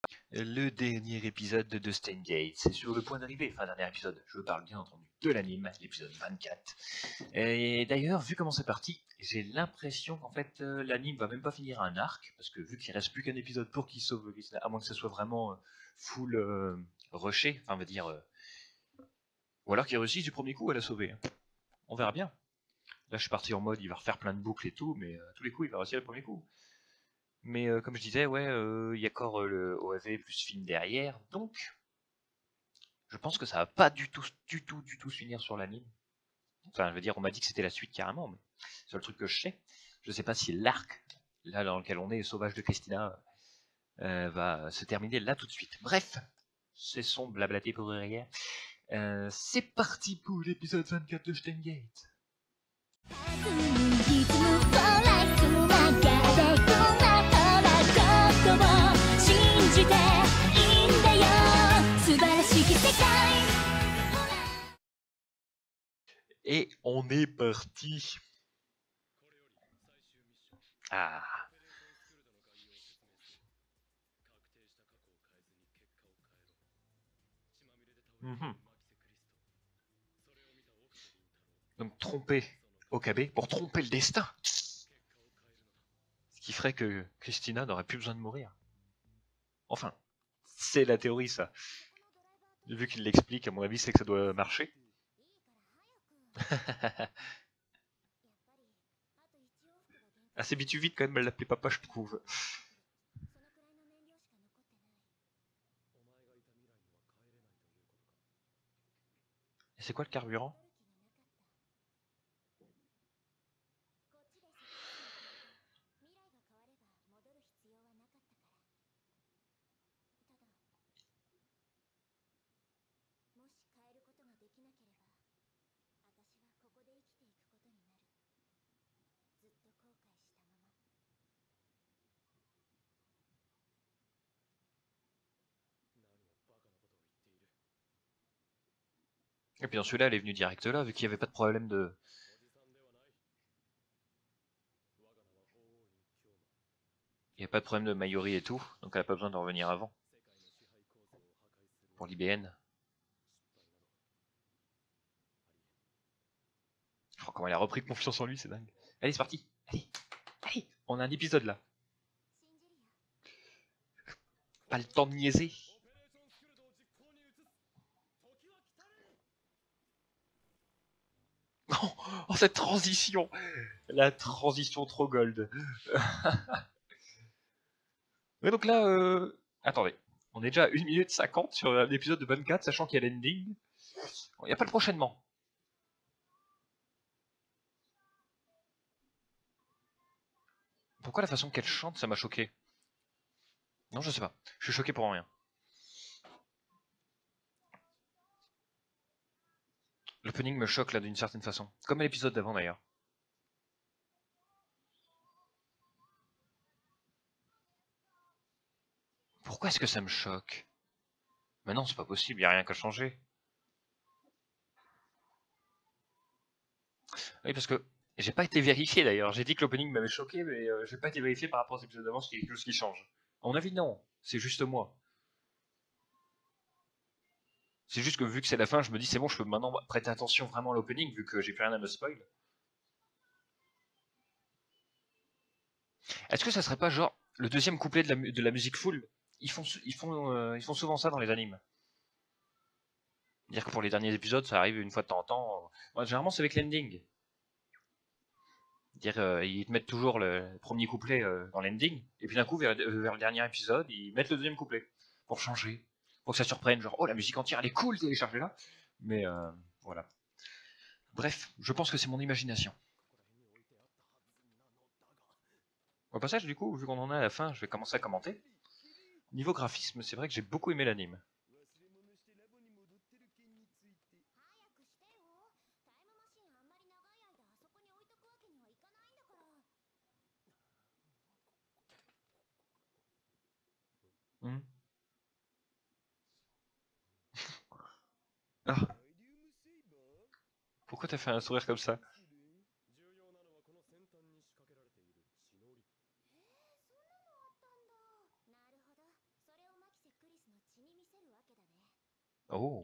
Le dernier épisode de Steins Gate, c'est sur le point d'arriver, enfin dernier épisode, je parle bien entendu de l'anime, l'épisode 24. Et d'ailleurs, vu comment c'est parti, j'ai l'impression qu'en fait l'anime va même pas finir un arc, parce que vu qu'il reste plus qu'un épisode pour qu'il sauve Christina, à moins que ce soit vraiment full rushé, enfin on va dire, ou alors qu'il réussisse du premier coup à la sauver. On verra bien. Là je suis parti en mode il va refaire plein de boucles et tout, mais à tous les coups il va réussir le premier coup. Mais comme je disais, ouais, il y a encore le OAV plus film derrière, donc je pense que ça va pas du tout se finir sur l'anime. Enfin, je veux dire, on m'a dit que c'était la suite carrément, mais c'est le truc que je sais. Je sais pas si l'arc, là dans lequel on est, Sauvage de Christina, va se terminer là tout de suite. Bref, cessons de blablater pour rien. C'est parti pour l'épisode 24 de Steins Gate. Et on est parti. Ah. Mmh. Donc tromper Okabe pour tromper le destin. Ce qui ferait que Christina n'aurait plus besoin de mourir. Enfin, c'est la théorie ça. Vu qu'il l'explique, à mon avis, c'est que ça doit marcher. Assez bitu vite quand même, elle l'appelait papa, je trouve. Et c'est quoi le carburant? Et puis dans celui-là, elle est venue direct là, vu qu'il n'y avait pas de problème de... Il n'y a pas de problème de Mayuri et tout, donc elle n'a pas besoin de revenir avant. Pour l'IBN. Je crois comment elle a repris confiance en lui, c'est dingue. Allez, c'est parti. Allez, on a un épisode là. Pas le temps de niaiser. Oh, cette transition. La transition trop gold. Ouais, donc là, attendez. On est déjà à 1 minute 50 sur l'épisode de 24, sachant qu'il y a l'ending. Il n'y a pas le prochainement. Pourquoi la façon qu'elle chante, ça m'a choqué? Non, je sais pas. Je suis choqué pour rien. L'opening me choque là d'une certaine façon. Comme à l'épisode d'avant d'ailleurs. Pourquoi est-ce que ça me choque? Mais non, c'est pas possible, y a rien qu'à changer. Oui, parce que j'ai pas été vérifié d'ailleurs. J'ai dit que l'opening m'avait choqué, mais j'ai pas été vérifié par rapport aux épisodes d'avant, s'il y a quelque chose qui change. À mon avis, non. C'est juste moi. C'est juste que vu que c'est la fin, je me dis c'est bon, je peux maintenant prêter attention vraiment à l'opening, vu que j'ai plus rien à me spoil. Est-ce que ça serait pas genre le deuxième couplet de la musique full? Ils font souvent ça dans les animes. Dire que pour les derniers épisodes, ça arrive une fois de temps en temps. Généralement, c'est avec l'ending. Dire ils te mettent toujours le premier couplet dans l'ending, et puis d'un coup, vers le dernier épisode, ils mettent le deuxième couplet. Pour changer. Pour que ça surprenne, genre, oh, la musique entière, elle est cool, téléchargez-la. Mais voilà. Bref, je pense que c'est mon imagination. Au passage, du coup, vu qu'on en est à la fin, je vais commencer à commenter. Niveau graphisme, c'est vrai que j'ai beaucoup aimé l'anime. Hmm. Ah, pourquoi t'as fait un sourire comme ça? Oh.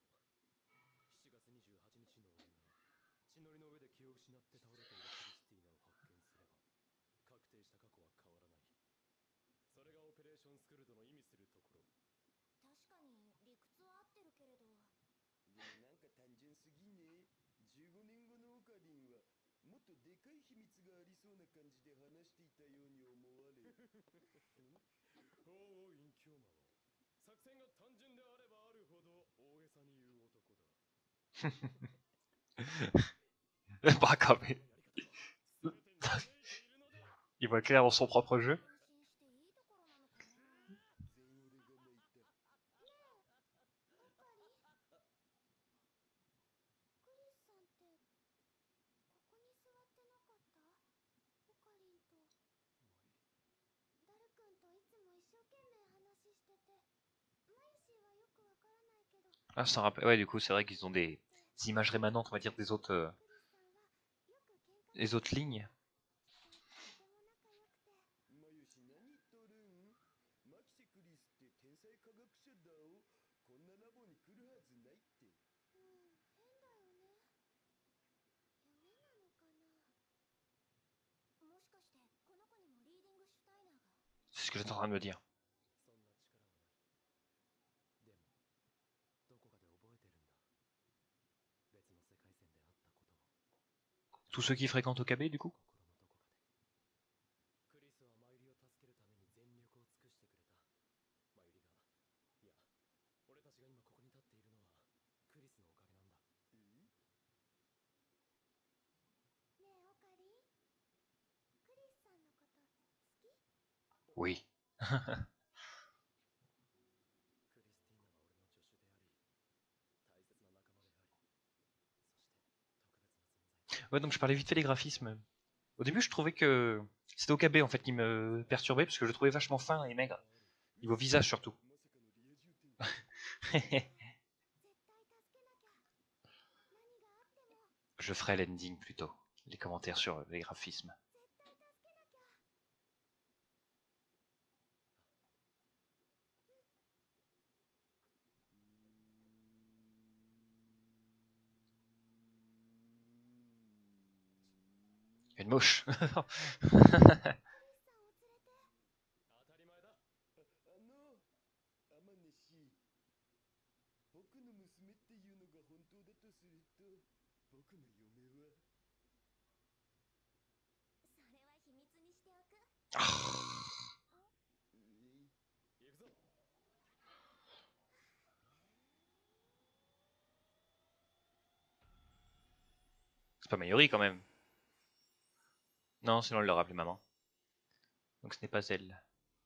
Bah, quand même. Il voit clair dans son propre jeu. Ah, ça rappelle. Ouais, du coup, c'est vrai qu'ils ont des images rémanentes, on va dire, des autres lignes. C'est ce que j'étais en train de me dire. Tous ceux qui fréquentent OKB, du coup? Oui. Ouais, donc je parlais vite fait des graphismes. Au début, je trouvais que c'était OKB en fait qui me perturbait parce que je le trouvais vachement fin et maigre. Niveau visage surtout. Je ferai l'ending plutôt. Les commentaires sur les graphismes. Une mouche. C'est pas Mayuri quand même. Non, sinon elle l'aurait appelé maman. Donc ce n'est pas elle.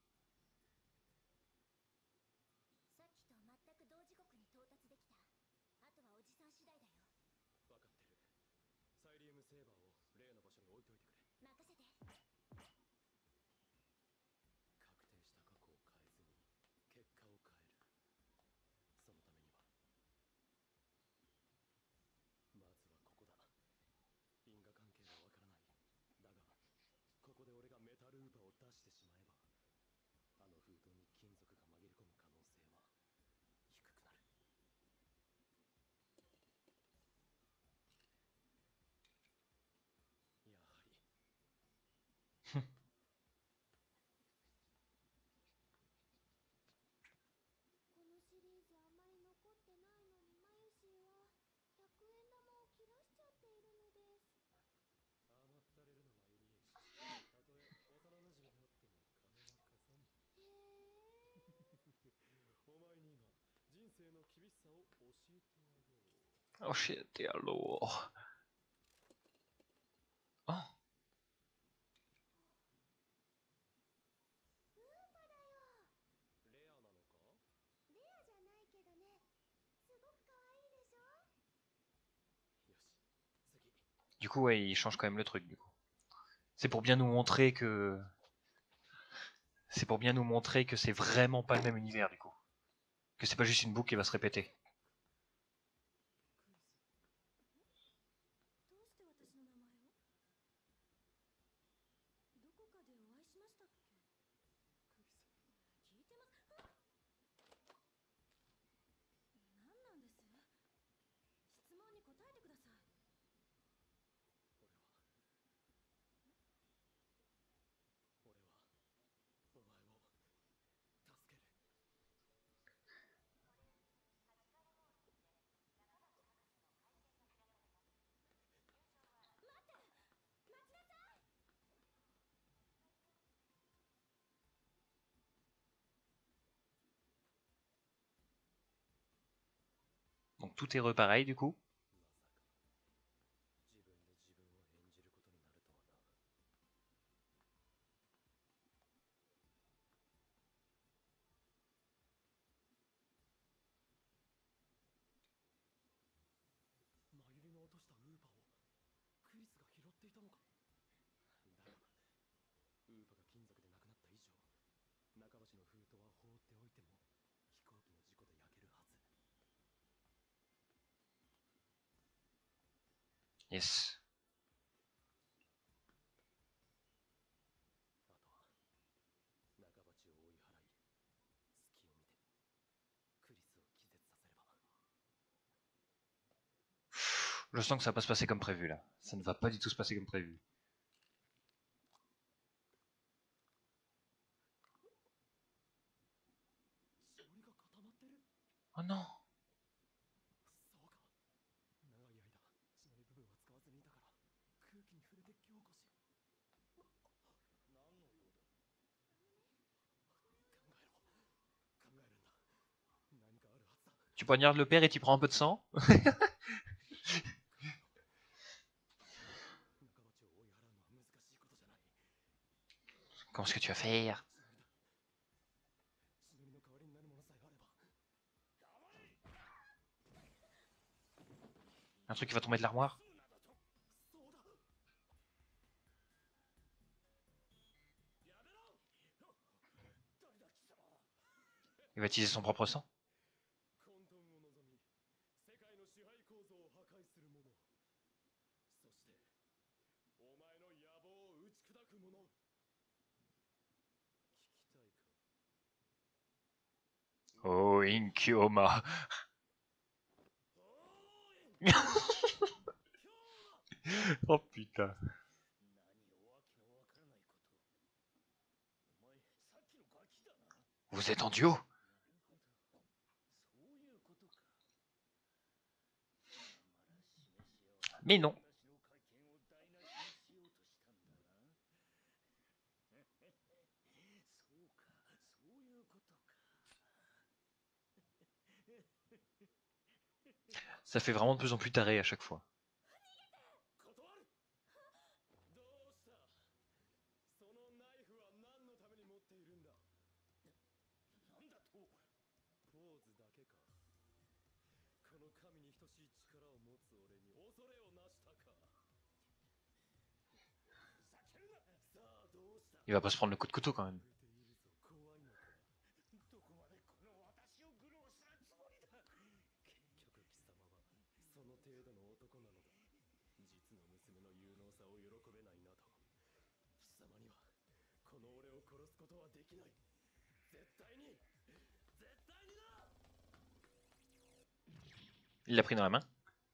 Oh shit, alors. Oh. Du coup, ouais, il change quand même le truc, du coup. C'est pour bien nous montrer que... C'est pour bien nous montrer que c'est vraiment pas le même univers, du coup. Que c'est pas juste une boucle qui va se répéter. Donc tout est repareil du coup. Yes. Je sens que ça va pas se passer comme prévu là. Ça ne va pas du tout se passer comme prévu. Oh non. Tu poignardes le père et tu prends un peu de sang. Comment est-ce que tu vas faire? Un truc qui va tomber de l'armoire? Il va utiliser son propre sang? Oh, Inkyoma. Oh putain. Vous êtes en duo? Mais non. Ça fait vraiment de plus en plus taré à chaque fois. Il va pas se prendre le coup de couteau quand même. Il l'a pris dans la main.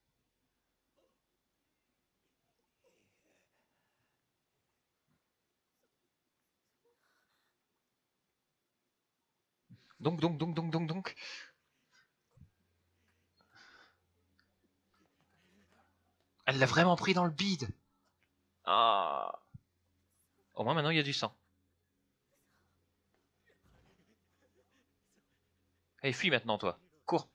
Donc. Elle l'a vraiment pris dans le bide. Ah. Au moins maintenant il y a du sang. Allez, fuis maintenant toi. Cours.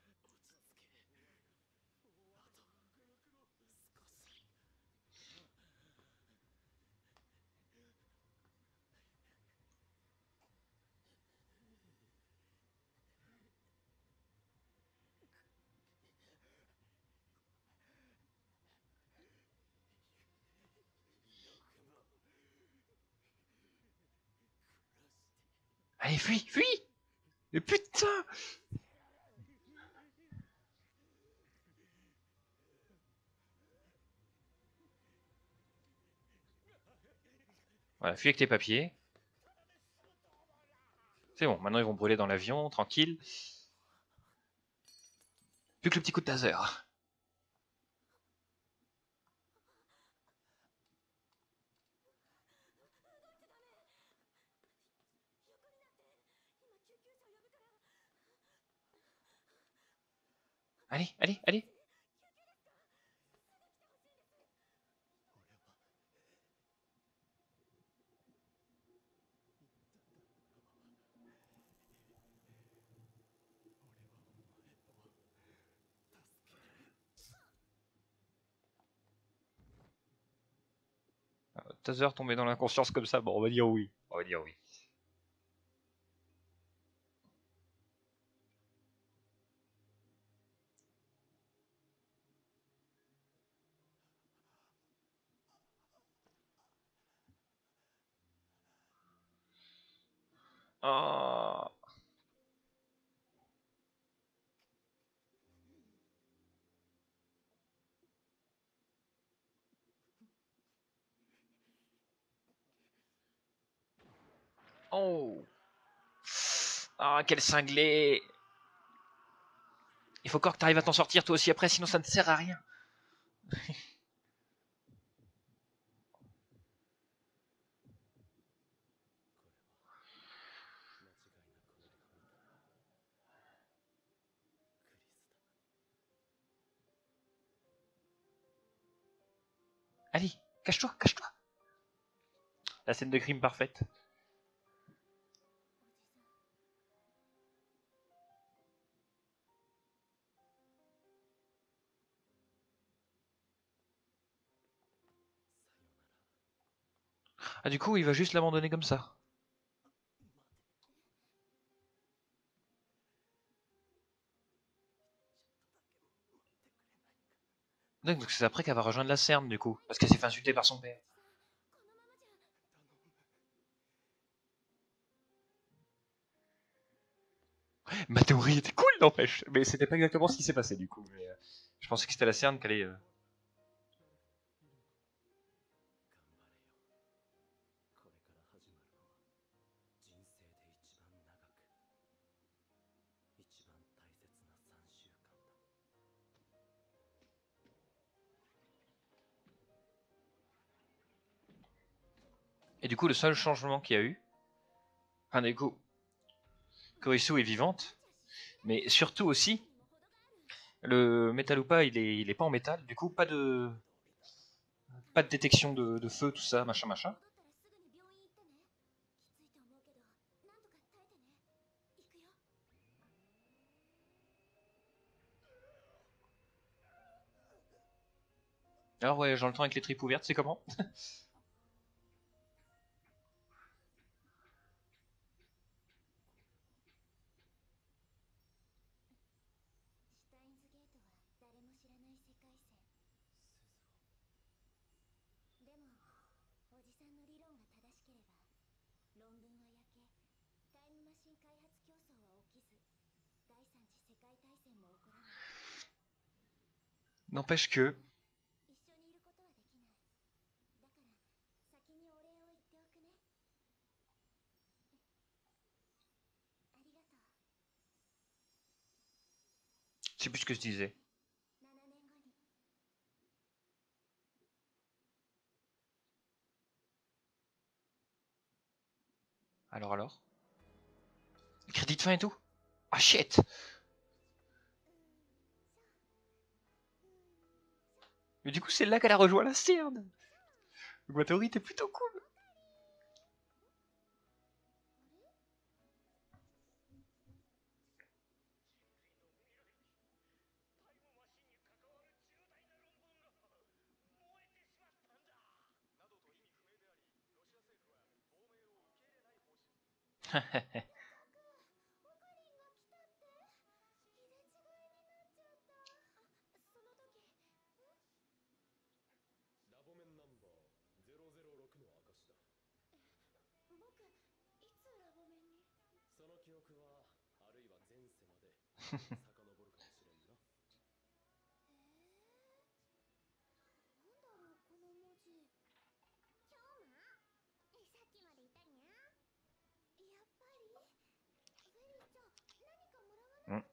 Allez, fuis. Mais putain. Voilà, fuis avec tes papiers. C'est bon, maintenant ils vont brûler dans l'avion, tranquille. Plus que le petit coup de taser. Allez. taser tomber dans l'inconscience comme ça? Bon, on va dire oui. On va dire oui. Ah. Oh. Ah, quel cinglé. Il faut encore que tu arrives à t'en sortir toi aussi après, sinon ça ne sert à rien. Allez, cache-toi, cache-toi. La scène de crime parfaite. Ah, du coup, il va juste l'abandonner comme ça. Donc c'est après qu'elle va rejoindre la Cerne, du coup. Parce qu'elle s'est fait insulter par son père. Ma théorie était cool, n'empêche. Mais c'était pas exactement ce qui s'est passé, du coup. Mais, je pensais que c'était la Cerne qui allait... Et du coup, le seul changement qu'il y a eu... Enfin, du coup, Kurisu est vivante. Mais surtout aussi, le Metalupa, il est pas en métal. Du coup, pas de détection de feu, tout ça, machin, machin. Alors ouais, j'entends avec les tripes ouvertes, c'est comment? N'empêche que... Je sais plus ce que je disais. Alors? Crédit de fin et tout? Ah shit! Mais du coup, c'est là qu'elle a rejoint la Cerne! Donc ma théorie était plutôt cool! Hmm.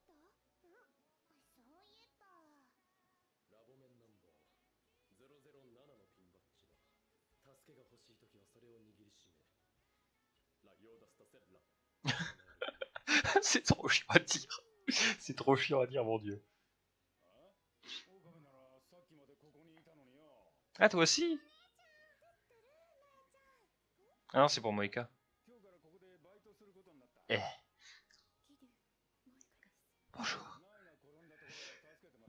C'est trop chiant à dire. C'est trop chiant à dire, mon dieu. Ah, toi aussi? Ah non, c'est pour Moïka. Eh. Bonjour.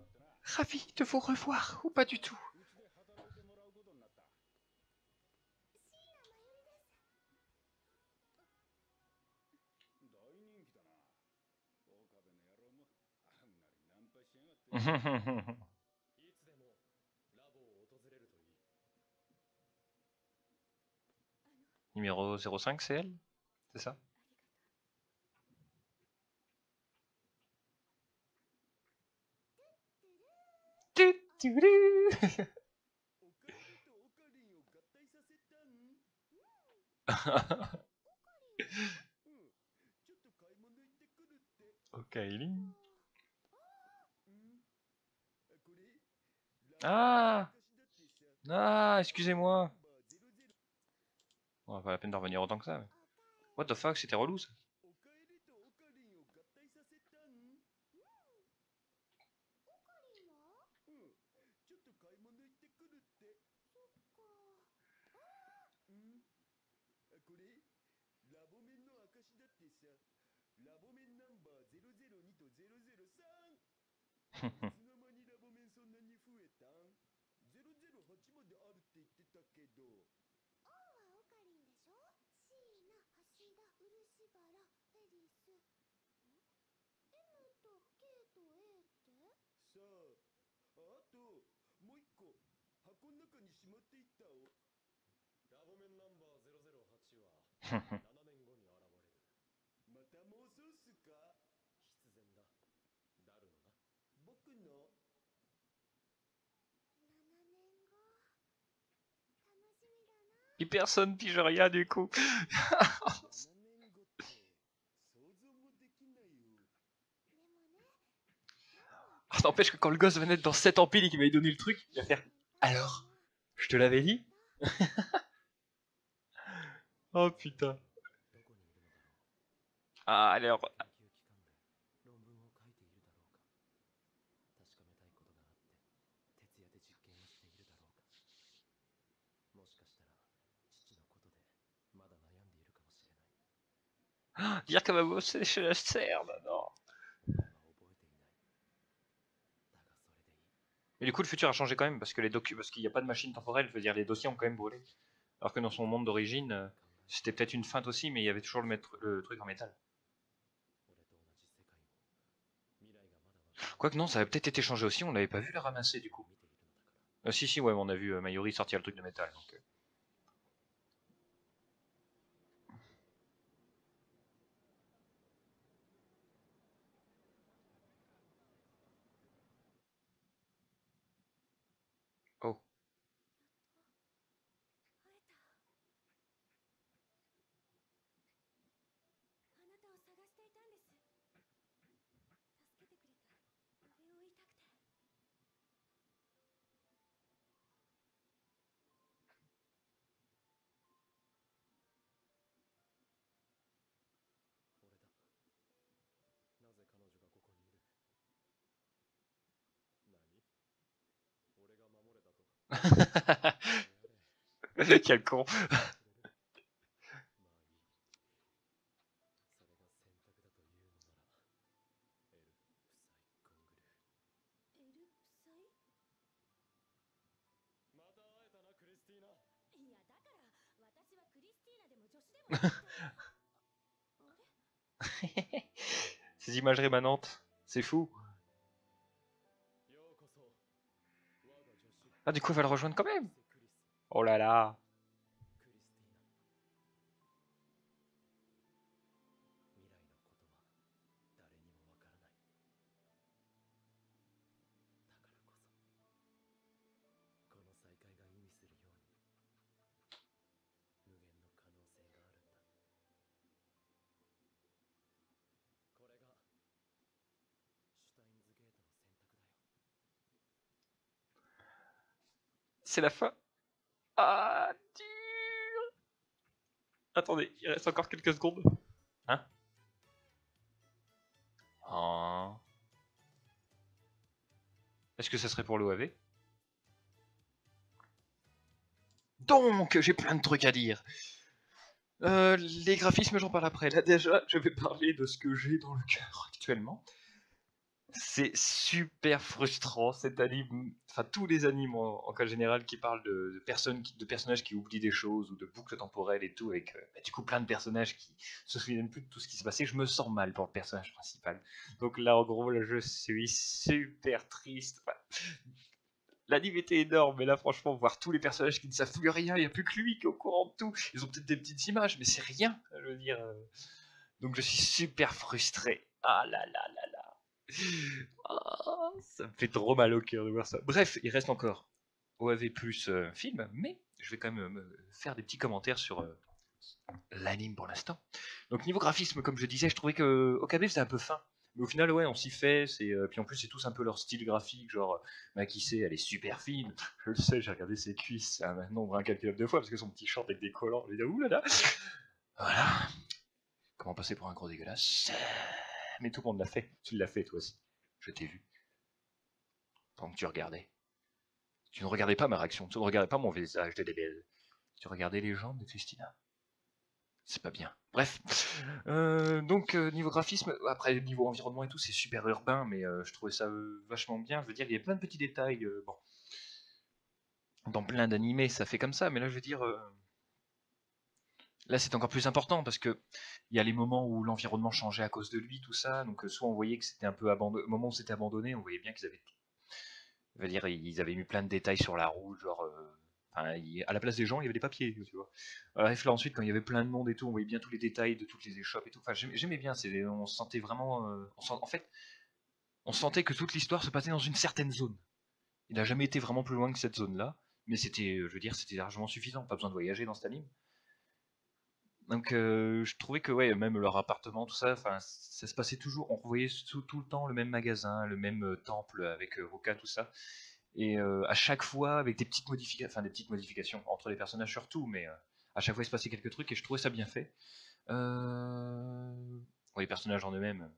Ravi de vous revoir, ou pas du tout. Numéro 05, c'est elle? C'est ça? Okaïli. Ah! Ah, excusez-moi. Bon, pas la peine d'en revenir autant que ça. Mais... What the fuck, c'était relou ça. Et personne pige rien du coup. Ah, n'empêche que quand le gosse va naître dans 7 empiles et qu'il m'avait donné le truc, il va faire alors, je te l'avais dit. Oh putain. Ah alors. Dire qu'elle va bosser chez la CERN, non. Mais du coup, le futur a changé quand même parce que parce qu'il n'y a pas de machine temporelle, je veux dire, les dossiers ont quand même brûlé. Alors que dans son monde d'origine, c'était peut-être une feinte aussi, mais il y avait toujours le truc en métal. Quoique non, ça avait peut-être été changé aussi, on l'avait pas vu la ramasser du coup. Si, si, ouais, on a vu Mayuri sortir le truc de métal. Donc, Oh. Quel con. Ces images rémanentes, c'est fou. Ah, du coup, elle va le rejoindre quand même. Oh là là. C'est la fin. Ah, dur. Attendez, il reste encore quelques secondes. Hein? Oh. Est-ce que ça serait pour l'OAV? Donc, j'ai plein de trucs à dire. Les graphismes, j'en parle après. Là, déjà, je vais parler de ce que j'ai dans le cœur actuellement. C'est super frustrant cet anime, enfin tous les animes en cas général qui parlent de personnages qui oublient des choses ou de boucles temporelles et tout, avec du coup plein de personnages qui se souviennent plus de tout ce qui s'est passé. Je me sens mal pour le personnage principal. Donc là en gros là, je suis super triste. Enfin, l'anime était énorme, mais là franchement voir tous les personnages qui ne savent plus rien, il n'y a plus que lui qui est au courant de tout. Ils ont peut-être des petites images, mais c'est rien, je veux dire. Donc je suis super frustré. Ah là là là là. Ah, ça me fait trop mal au cœur de voir ça. Bref, il reste encore OAV plus film, mais je vais quand même faire des petits commentaires sur l'anime pour l'instant. Donc niveau graphisme, comme je disais, je trouvais que OKB faisait un peu fin. Mais au final, ouais, on s'y fait. Puis en plus, c'est tous un peu leur style graphique. Genre, Makise, elle est super fine. Je le sais, j'ai regardé ses cuisses un nombre incalculable de fois parce que son petit short avec des collants. Je me dis, oulala. Voilà. Comment passer pour un gros dégueulasse? Mais tout le monde l'a fait. Tu l'as fait toi aussi. Je t'ai vu. Pendant que tu regardais. Tu ne regardais pas ma réaction. Tu ne regardais pas mon visage de débile. Tu regardais les jambes de Christina. C'est pas bien. Bref. Donc, niveau graphisme, après, niveau environnement et tout, c'est super urbain, mais je trouvais ça vachement bien. Je veux dire, il y a plein de petits détails. Bon, dans plein d'animés, ça fait comme ça, mais là, je veux dire, là, c'est encore plus important parce que il y a les moments où l'environnement changeait à cause de lui, tout ça. Donc, soit on voyait que c'était un peu abandonné. Au moment où c'était abandonné, on voyait bien qu'ils avaient. Je veux dire, ils avaient mis plein de détails sur la route, genre. Enfin, à la place des gens, il y avait des papiers, tu vois. Bref, là ensuite, quand il y avait plein de monde et tout, on voyait bien tous les détails de toutes les échoppes et tout. Enfin, j'aimais bien. On se sentait vraiment. En fait, on sentait que toute l'histoire se passait dans une certaine zone. Il n'a jamais été vraiment plus loin que cette zone-là, mais c'était, je veux dire, c'était largement suffisant. Pas besoin de voyager dans cet anime. Donc je trouvais que ouais, même leur appartement, tout ça, enfin, ça se passait toujours. On revoyait tout le temps le même magasin, le même temple avec Ruka, tout ça. Et à chaque fois avec des petites modifications, enfin des petites modifications entre les personnages surtout, mais à chaque fois il se passait quelques trucs et je trouvais ça bien fait. Bon, les personnages en eux-mêmes,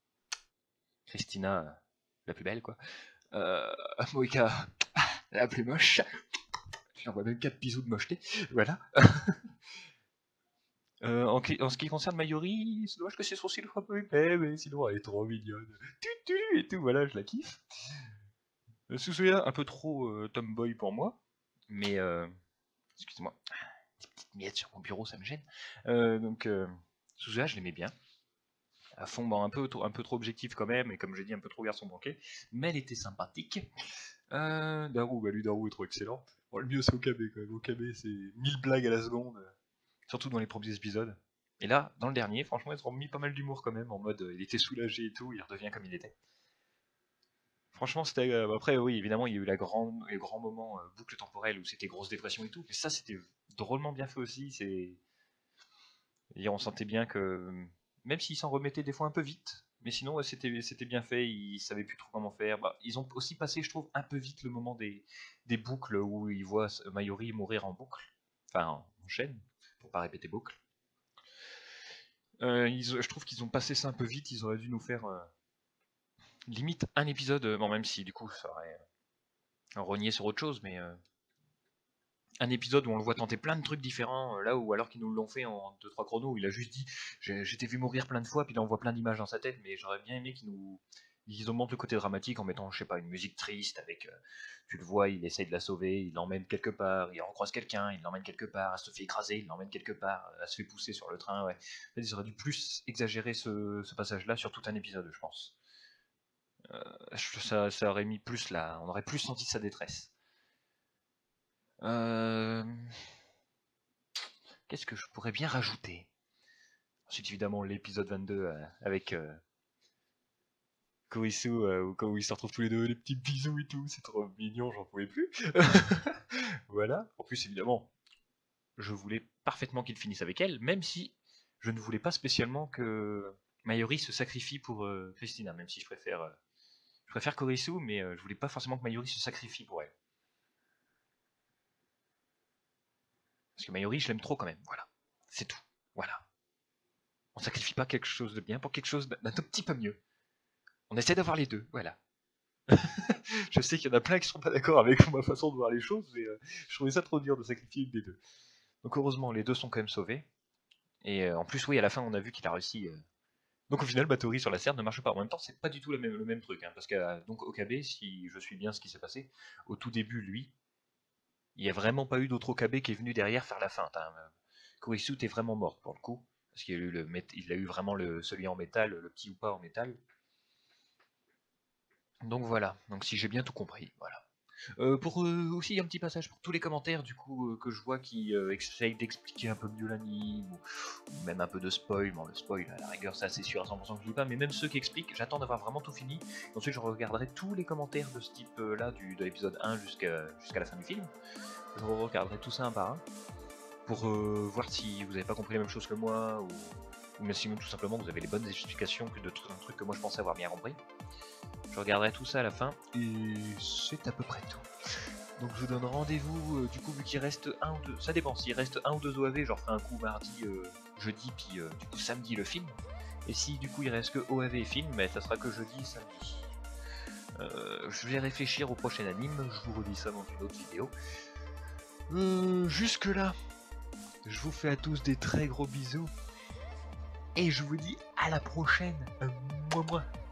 Christina, la plus belle quoi. Moïka, la plus moche. J'envoie même 4 bisous de mocheté. Voilà. En ce qui concerne Mayuri, c'est dommage que ses sourcils soient un peu épais, mais sinon elle est trop mignonne. Et tout, voilà, je la kiffe. Suzuya, un peu trop tomboy pour moi, mais excusez-moi, petite miette sur mon bureau, ça me gêne. Donc Suzuya, je l'aimais bien. À fond, bon, un peu trop objectif quand même, et comme j'ai dit, un peu trop garçon manqué, mais elle était sympathique. Daru, bah lui, Daru est trop excellent. Bon, le mieux, c'est Okabe quand même. Okabe, c'est 1000 blagues à la seconde, surtout dans les premiers épisodes. Et là, dans le dernier, franchement, ils ont mis pas mal d'humour quand même, en mode il était soulagé et tout, il redevient comme il était. Franchement, c'était. Après, oui, évidemment, il y a eu le grand moment boucle temporelle où c'était grosse dépression et tout, mais ça, c'était drôlement bien fait aussi. Et on sentait bien que, même s'ils s'en remettaient des fois un peu vite, mais sinon, ouais, c'était bien fait, ils savaient plus trop comment faire. Bah, ils ont aussi passé, je trouve, un peu vite le moment des boucles où ils voient Mayuri mourir en boucle, enfin en chaîne, pour pas répéter boucle. Je trouve qu'ils ont passé ça un peu vite, ils auraient dû nous faire limite un épisode, bon, même si du coup ça aurait rogné sur autre chose, mais un épisode où on le voit tenter plein de trucs différents, là où alors qu'ils nous l'ont fait en 2-3 chronos, où il a juste dit j'étais vu mourir plein de fois, puis là on voit plein d'images dans sa tête, mais j'aurais bien aimé qu'ils augmentent le côté dramatique en mettant, je sais pas, une musique triste avec, tu le vois, il essaye de la sauver, il l'emmène quelque part, il recroise quelqu'un, il l'emmène quelque part, elle se fait écraser, il l'emmène quelque part, elle se fait pousser sur le train, ouais. En fait, ils auraient dû plus exagérer ce passage-là sur tout un épisode, je pense. Ça aurait mis plus là, on aurait plus senti sa détresse. Euh... Qu'est-ce que je pourrais bien rajouter? Ensuite, évidemment, l'épisode 22 avec Kurisu, où ils se retrouvent tous les deux, les petits bisous et tout, c'est trop mignon, j'en pouvais plus. Voilà. En plus, évidemment, je voulais parfaitement qu'il finisse avec elle, même si je ne voulais pas spécialement que Mayuri se sacrifie pour Christina, même si je préfère Kurisu, mais je voulais pas forcément que Mayuri se sacrifie pour elle. Parce que Mayuri, je l'aime trop quand même, voilà. C'est tout. Voilà. On sacrifie pas quelque chose de bien pour quelque chose d'un tout petit peu mieux. On essaie d'avoir les deux, voilà. Je sais qu'il y en a plein qui sont pas d'accord avec ma façon de voir les choses, mais je trouvais ça trop dur de sacrifier une des deux. Donc heureusement, les deux sont quand même sauvés. Et en plus, oui, à la fin, on a vu qu'il a réussi Donc au final, Bathory sur la serre ne marche pas. En même temps, c'est pas du tout le même truc, hein, parce que donc Okabe, si je suis bien ce qui s'est passé, au tout début, lui, il n'y a vraiment pas eu d'autre Okabe qui est venu derrière faire la feinte. Hein. Kurisu est vraiment mort pour le coup, parce qu'il a eu, il a eu vraiment celui en métal, le petit Upa en métal. Donc voilà, donc si j'ai bien tout compris, voilà. Pour aussi un petit passage pour tous les commentaires du coup que je vois qui essayent d'expliquer un peu mieux l'anime ou même un peu de spoil. Bon, le spoil à la rigueur ça c'est sûr à 100% que je lis pas, mais même ceux qui expliquent, j'attends d'avoir vraiment tout fini. Et ensuite je regarderai tous les commentaires de ce type là de l'épisode 1 jusqu'à la fin du film. Je regarderai tout ça un par un pour voir si vous n'avez pas compris la même chose que moi ou même si tout simplement vous avez les bonnes explications que d'un truc que moi je pensais avoir bien compris. Je regarderai tout ça à la fin et c'est à peu près tout. Donc je vous donne rendez-vous, du coup vu qu'il reste un ou deux, ça dépend, s'il reste un ou deux OAV, j'en ferai un coup mardi, jeudi, puis du coup samedi le film. Et si du coup il reste que OAV et film, mais ça sera que jeudi et samedi. Je vais réfléchir au prochain anime, je vous redis ça dans une autre vidéo. Jusque là, je vous fais à tous des très gros bisous. Et je vous dis à la prochaine. Moi.